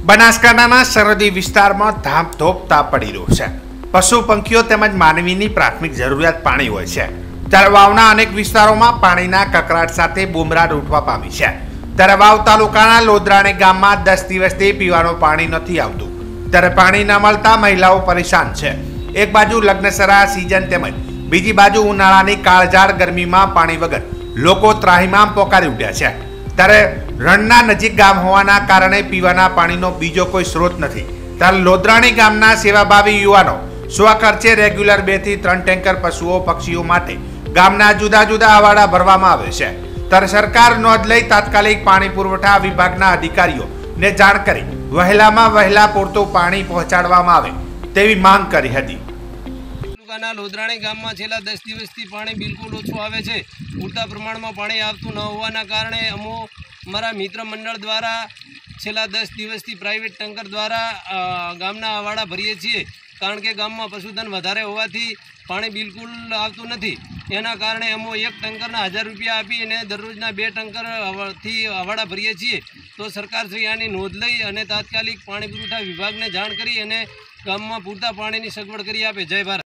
બનાસકાંઠાના સરહદી વિસ્તારમાં ધામધોપ તાપ પડી રહ્યો છે। પશુ પંખીઓ તેમજ માનવીની પ્રાથમિક જરૂરિયાત પાણી હોય છે, ત્યારે વાવના અનેક વિસ્તારોમાં પાણીના કકળાટ સાથે બુમરાટ ઉઠવા પામી છે। ત્યારે વાવ તાલુકાના લોદરાણી ગામમાં 10 દિવસથી પીવાનું પાણી નથી આવતું, ત્યારે પાણી ન મળતા મહિલાઓ પરેશાન છે। એક બાજુ લગ્નસરા સિઝન તેમજ બીજી બાજુ ઉનાળાની કાળઝાળ ગરમીમાં પાણી વગર લોકો ત્રાહિમામ પોકારી ઉઠ્યા છે। ત્યારે રણના નજીક ગામ હોવાના કારણે પીવાના પાણીનો બીજો કોઈ સ્ત્રોત નથી। ત્યારે લોદરાણી ગામના સેવાભાવી યુવાનો સ્વખર્ચે રેગ્યુલર 2 થી 3 ટેન્કર પશુઓ પક્ષીઓ માટે ગામના જુદા જુદા અવાડા ભરવામાં આવે છે। ત્યારે સરકાર નોંધ લઈ તાત્કાલિક પાણી પુરવઠા વિભાગના અધિકારીઓને જાણ કરી વહેલામાં વહેલા પૂરતું પાણી પહોંચાડવામાં આવે તેવી માંગ કરી હતી। લોદરાણી ગામમાં છેલ્લા 10 દિવસથી પાણી બિલકુલ ઓછું આવે છે। પૂરતા પ્રમાણમાં પાણી આવતું ન હોવાના કારણે અમારા મિત્ર મંડળ દ્વારા છેલ્લા 10 દિવસથી પ્રાઇવેટ ટેન્કર દ્વારા ગામના અવાડા ભરીએ છીએ, કારણ કે ગામમાં પશુધન વધારે હોવાથી પાણી બિલકુલ આવતું નથી। એના કારણે અમે એક ટેન્કરના 1000 રૂપિયા આપી અને દરરોજના 2 ટેન્કરથી અવાડા ભરીએ છીએ। તો સરકારશ્રી આની નોંધ લઈ અને તાત્કાલિક પાણી પુરવઠા વિભાગને જાણ કરી અને ગામમાં પૂરતા પાણીની સગવડ કરી આપે। જય ભારત।